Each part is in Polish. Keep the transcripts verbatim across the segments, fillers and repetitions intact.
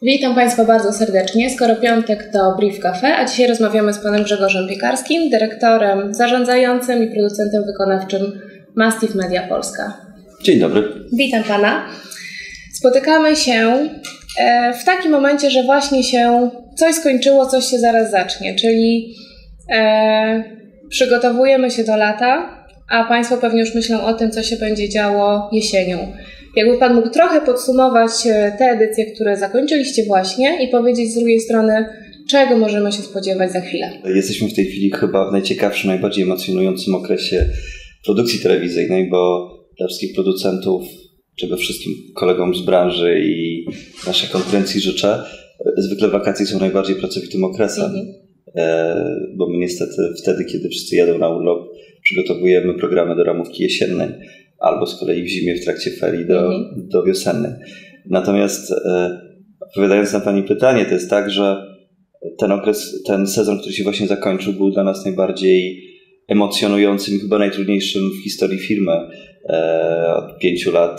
Witam Państwa bardzo serdecznie. Skoro piątek, to Brief Cafe, a dzisiaj rozmawiamy z Panem Grzegorzem Piekarskim, dyrektorem zarządzającym i producentem wykonawczym Mastiff Media Polska. Dzień dobry. Witam Pana. Spotykamy się w takim momencie, że właśnie się coś skończyło, coś się zaraz zacznie, czyli e, przygotowujemy się do lata, a Państwo pewnie już myślą o tym, co się będzie działo jesienią. Jakby Pan mógł trochę podsumować te edycje, które zakończyliście właśnie i powiedzieć z drugiej strony, czego możemy się spodziewać za chwilę. Jesteśmy w tej chwili chyba w najciekawszym, najbardziej emocjonującym okresie produkcji telewizyjnej, bo dla wszystkich producentów, czego wszystkim kolegom z branży i naszej konkurencji życzę, zwykle wakacje są najbardziej pracowitym okresem, mhm. e, bo my niestety wtedy, kiedy wszyscy jadą na urlop, przygotowujemy programy do ramówki jesiennej, albo z kolei w zimie w trakcie ferii do, mhm. do wiosennej. Natomiast e, odpowiadając na Pani pytanie, to jest tak, że ten okres, ten sezon, który się właśnie zakończył, był dla nas najbardziej emocjonującym i chyba najtrudniejszym w historii firmy. E, od pięciu lat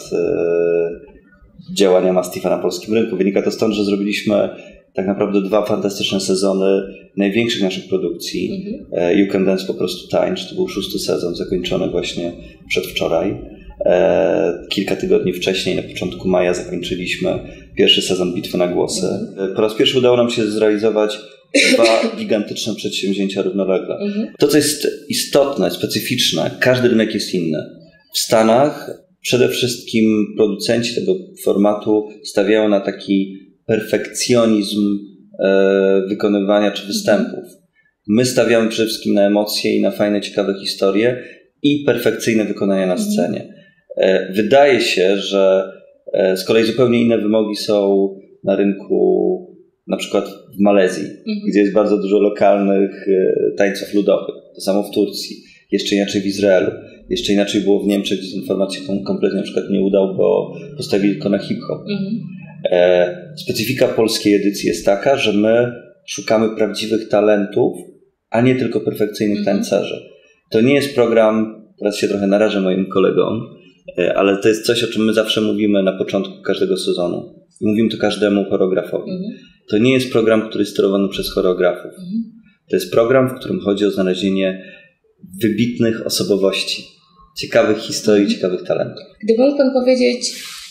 e, działania Mastiffa na polskim rynku. Wynika to stąd, że zrobiliśmy tak naprawdę dwa fantastyczne sezony największych naszych produkcji. Mhm. You Can Dance po prostu tańcz, to był szósty sezon, zakończony właśnie przedwczoraj. E, kilka tygodni wcześniej, na początku maja, zakończyliśmy pierwszy sezon Bitwy na głosy. Mhm. Po raz pierwszy udało nam się zrealizować dwa gigantyczne przedsięwzięcia równolegle. Mhm. To, co jest istotne, specyficzne, każdy rynek jest inny. W Stanach przede wszystkim producenci tego formatu stawiają na taki perfekcjonizm e, wykonywania czy występów. My stawiamy przede wszystkim na emocje i na fajne, ciekawe historie i perfekcyjne wykonania na scenie. E, wydaje się, że e, z kolei zupełnie inne wymogi są na rynku na przykład w Malezji, mhm. gdzie jest bardzo dużo lokalnych e, tańców ludowych. To samo w Turcji, jeszcze inaczej w Izraelu, jeszcze inaczej było w Niemczech, gdzie ten format się kompletnie na przykład nie udał, bo postawili tylko na hip-hop. Mhm. E, specyfika polskiej edycji jest taka, że my szukamy prawdziwych talentów, a nie tylko perfekcyjnych mm-hmm. tańcerzy. To nie jest program, teraz się trochę narażę moim kolegom, e, ale to jest coś, o czym my zawsze mówimy na początku każdego sezonu. I mówimy to każdemu choreografowi. Mm-hmm. To nie jest program, który jest sterowany przez choreografów. Mm-hmm. To jest program, w którym chodzi o znalezienie wybitnych osobowości, ciekawych historii, mm-hmm. ciekawych talentów. Gdyby mógł Pan powiedzieć,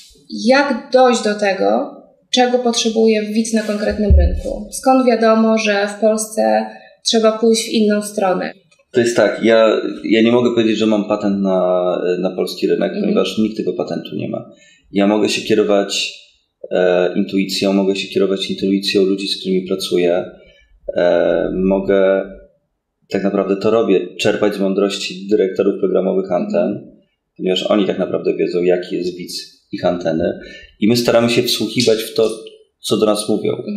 jak dojść do tego, czego potrzebuje widz na konkretnym rynku? Skąd wiadomo, że w Polsce trzeba pójść w inną stronę? To jest tak, ja, ja nie mogę powiedzieć, że mam patent na, na polski rynek, mhm. ponieważ nikt tego patentu nie ma. Ja mogę się kierować e, intuicją, mogę się kierować intuicją ludzi, z którymi pracuję. E, mogę, tak naprawdę to robię, czerpać z mądrości dyrektorów programowych anten, ponieważ oni tak naprawdę wiedzą, jaki jest widz ich anteny i my staramy się wsłuchiwać w to, co do nas mówią. Mhm.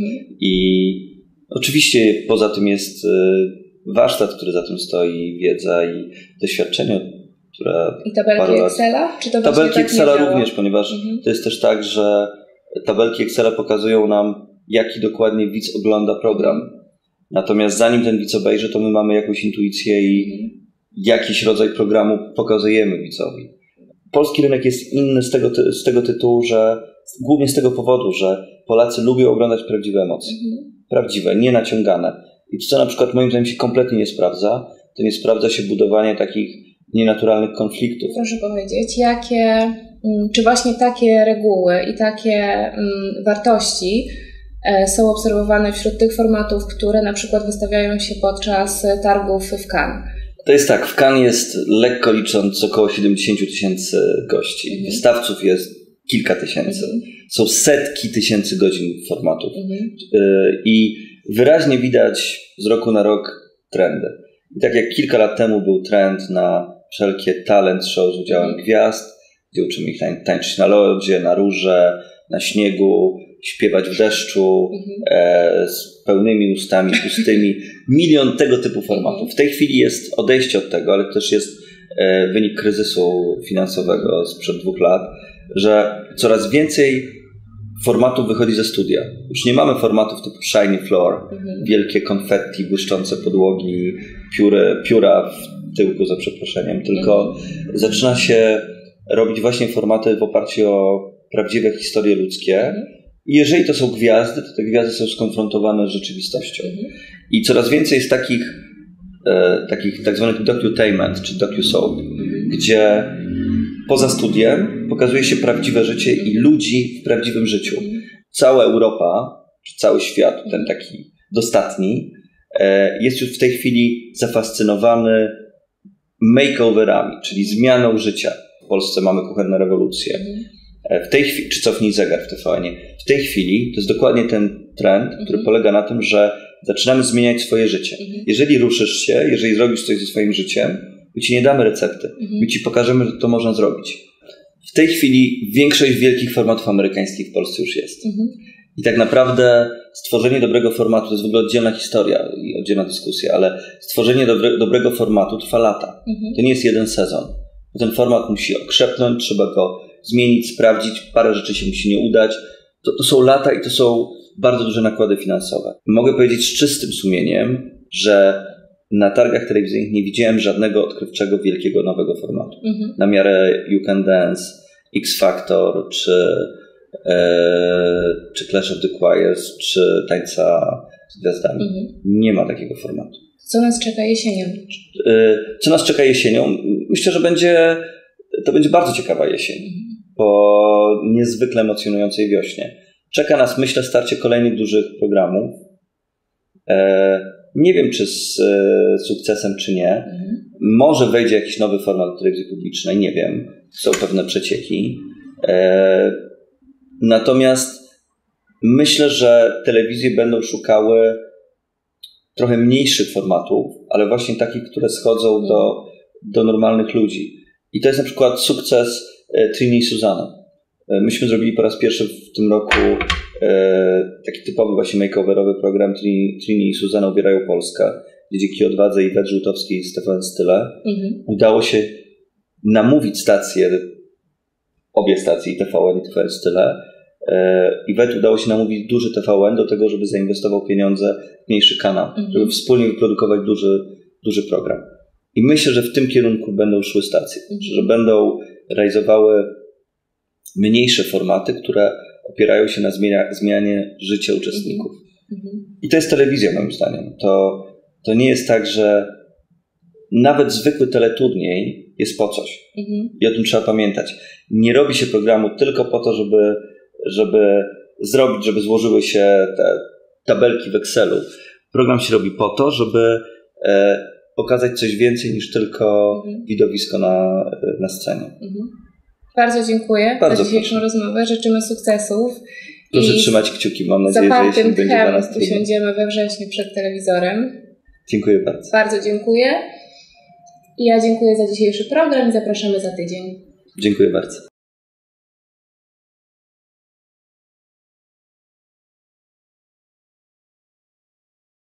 I oczywiście poza tym jest y, warsztat, który za tym stoi, wiedza i doświadczenie, które... I tabelki Excela? Czy to tabelki tak Excela również, ponieważ mhm. to jest też tak, że tabelki Excela pokazują nam, jaki dokładnie widz ogląda program. Natomiast zanim ten widz obejrzy, to my mamy jakąś intuicję i mhm. jakiś rodzaj programu pokazujemy widzowi. Polski rynek jest inny z tego, ty- z tego tytułu, że głównie z tego powodu, że Polacy lubią oglądać prawdziwe emocje. Mhm. Prawdziwe, nie naciągane. I co na przykład moim zdaniem się kompletnie nie sprawdza, to nie sprawdza się budowanie takich nienaturalnych konfliktów. Proszę powiedzieć, jakie, czy właśnie takie reguły i takie wartości są obserwowane wśród tych formatów, które na przykład wystawiają się podczas targów w Cannes? To jest tak, w Cannes jest lekko licząc około siedemdziesiąt tysięcy gości. Mhm. Wystawców jest kilka tysięcy. Mhm. Są setki tysięcy godzin formatów. Mhm. I wyraźnie widać z roku na rok trendy. I tak jak kilka lat temu był trend na wszelkie talent show z udziałem mhm. gwiazd, gdzie uczymy ich tań- tańczyć na lodzie, na rurze, na śniegu, śpiewać w deszczu, mhm. e, z pełnymi ustami, pustymi. Milion tego typu formatów. W tej chwili jest odejście od tego, ale to też jest e, wynik kryzysu finansowego sprzed dwóch lat, że coraz więcej formatów wychodzi ze studia. Już nie mamy formatów typu shiny floor, mhm. wielkie konfetti, błyszczące podłogi, pióry, pióra w tyłku, za przeproszeniem, tylko mhm. zaczyna się robić właśnie formaty w oparciu o prawdziwe historie ludzkie, mhm. I jeżeli to są gwiazdy, to te gwiazdy są skonfrontowane z rzeczywistością. Mhm. I coraz więcej jest takich, e, takich tak zwanych docutainment, czy docu-soap, mhm. gdzie poza studiem pokazuje się prawdziwe życie i ludzi w prawdziwym życiu. Mhm. Cała Europa, czy cały świat, ten taki dostatni, e, jest już w tej chwili zafascynowany makeoverami, czyli zmianą życia. W Polsce mamy kuchenne rewolucje. W tej chwili, czy cofnij zegar w T V N-ie. W tej chwili to jest dokładnie ten trend, który polega na tym, że zaczynamy zmieniać swoje życie. Jeżeli ruszysz się, jeżeli zrobisz coś ze swoim życiem, my ci nie damy recepty. My ci pokażemy, że to można zrobić. W tej chwili większość wielkich formatów amerykańskich w Polsce już jest. I tak naprawdę stworzenie dobrego formatu, to jest w ogóle oddzielna historia i oddzielna dyskusja, ale stworzenie dobre, dobrego formatu trwa lata. Mhm. To nie jest jeden sezon. Ten format musi okrzepnąć, trzeba go zmienić, sprawdzić, parę rzeczy się musi nie udać. To, to są lata i to są bardzo duże nakłady finansowe. Mogę powiedzieć z czystym sumieniem, że na targach telewizyjnych nie widziałem żadnego odkrywczego, wielkiego, nowego formatu. Mhm. Na miarę You Can Dance, X Factor, czy czy Clash of the Choirs, czy Tańca z Gwiazdami. Mhm. Nie ma takiego formatu. Co nas czeka jesienią? Co nas czeka jesienią? Myślę, że będzie to będzie bardzo ciekawa jesień. Mhm. Po niezwykle emocjonującej wiośnie. Czeka nas, myślę, starcie kolejnych dużych programów. Nie wiem, czy z sukcesem, czy nie. Mhm. Może wejdzie jakiś nowy format telewizji publicznej, nie wiem. Są pewne przecieki. Natomiast myślę, że telewizje będą szukały trochę mniejszych formatów, ale właśnie takich, które schodzą do, do normalnych ludzi. I to jest na przykład sukces Trini i Suzanny. Myśmy zrobili po raz pierwszy w tym roku taki typowy właśnie makeoverowy program Trini, Trini i Suzanna ubierają Polskę, gdzie dzięki odwadze Iwety Żółtowskiej i Stefan Style mhm. udało się namówić stacje, obie stacje, i T V N, i T V N Style. Iwet udało się namówić duży T V N do tego, żeby zainwestował pieniądze w mniejszy kanał, mhm. żeby wspólnie wyprodukować duży, duży program. I myślę, że w tym kierunku będą szły stacje, mhm. że będą realizowały mniejsze formaty, które opierają się na zmiania, zmianie życia uczestników. Mhm. I to jest telewizja, moim zdaniem. To, to nie jest tak, że nawet zwykły teleturniej jest po coś. Mhm. I o tym trzeba pamiętać. Nie robi się programu tylko po to, żeby, żeby zrobić, żeby złożyły się te tabelki w Excelu. Program się robi po to, żeby e, pokazać coś więcej niż tylko mhm. widowisko na, na scenie. Mhm. Bardzo dziękuję Bardzo za dzisiejszą proszę. rozmowę. Życzymy sukcesów. Proszę I trzymać kciuki. Mam nadzieję, że jeśli będzie dla nas trudno. Usiądziemy we wrześniu przed telewizorem. Dziękuję bardzo. Bardzo dziękuję. I ja dziękuję za dzisiejszy program i zapraszamy za tydzień. Dziękuję bardzo.